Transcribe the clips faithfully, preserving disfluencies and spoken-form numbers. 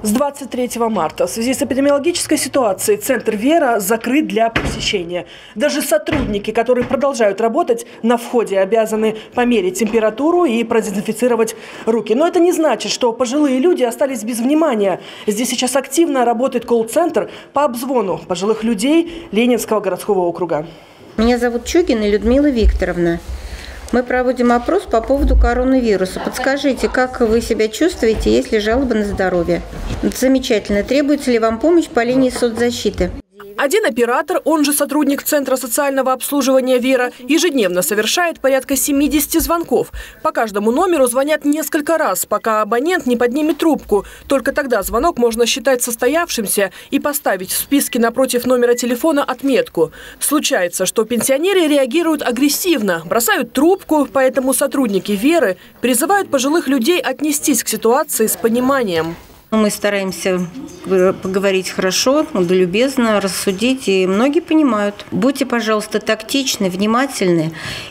С двадцать третьего марта в связи с эпидемиологической ситуацией центр «Вера» закрыт для посещения. Даже сотрудники, которые продолжают работать на входе, обязаны померить температуру и продезинфицировать руки. Но это не значит, что пожилые люди остались без внимания. Здесь сейчас активно работает колл-центр по обзвону пожилых людей Ленинского городского округа. Меня зовут Чугина Людмила Викторовна. Мы проводим опрос по поводу коронавируса. Подскажите, как вы себя чувствуете, есть ли жалобы на здоровье? Замечательно. Требуется ли вам помощь по линии соцзащиты? Один оператор, он же сотрудник Центра социального обслуживания «Вера», ежедневно совершает порядка семидесяти звонков. По каждому номеру звонят несколько раз, пока абонент не поднимет трубку. Только тогда звонок можно считать состоявшимся и поставить в списке напротив номера телефона отметку. Случается, что пенсионеры реагируют агрессивно, бросают трубку, поэтому сотрудники «Веры» призывают пожилых людей отнестись к ситуации с пониманием. Мы стараемся поговорить хорошо, любезно, рассудить, и многие понимают. Будьте, пожалуйста, тактичны, внимательны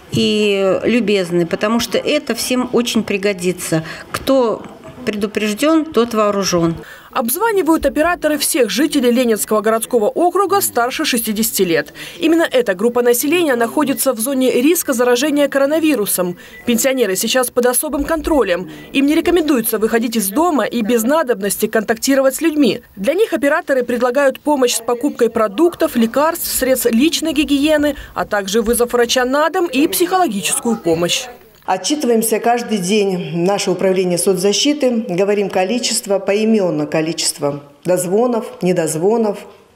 и любезны, потому что это всем очень пригодится. Кто предупрежден, тот вооружен. Обзванивают операторы всех жителей Ленинского городского округа старше шестидесяти лет. Именно эта группа населения находится в зоне риска заражения коронавирусом. Пенсионеры сейчас под особым контролем. Им не рекомендуется выходить из дома и без надобности контактировать с людьми. Для них операторы предлагают помощь с покупкой продуктов, лекарств, средств личной гигиены, а также вызов врача на дом и психологическую помощь. Отчитываемся каждый день. Наше управление соцзащиты. Говорим количество, поименно количество дозвонов, недозвонов,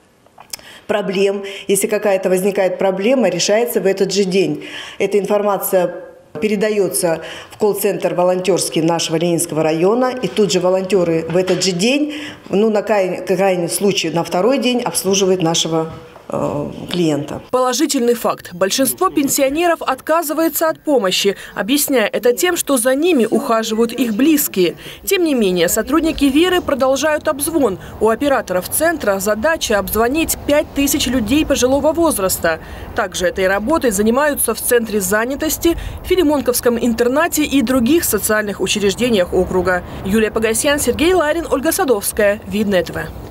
проблем. Если какая-то возникает проблема, решается в этот же день. Эта информация передается в колл-центр волонтерский нашего Ленинского района. И тут же волонтеры в этот же день, ну, на крайний, крайний случай, на второй день обслуживают нашего клиента. Положительный факт. Большинство пенсионеров отказывается от помощи, объясняя это тем, что за ними ухаживают их близкие. Тем не менее, сотрудники «Веры» продолжают обзвон. У операторов центра задача обзвонить пять тысяч людей пожилого возраста. Также этой работой занимаются в Центре занятости, Филимонковском интернате и других социальных учреждениях округа. Юлия Погосян, Сергей Ларин, Ольга Садовская. Видное ТВ.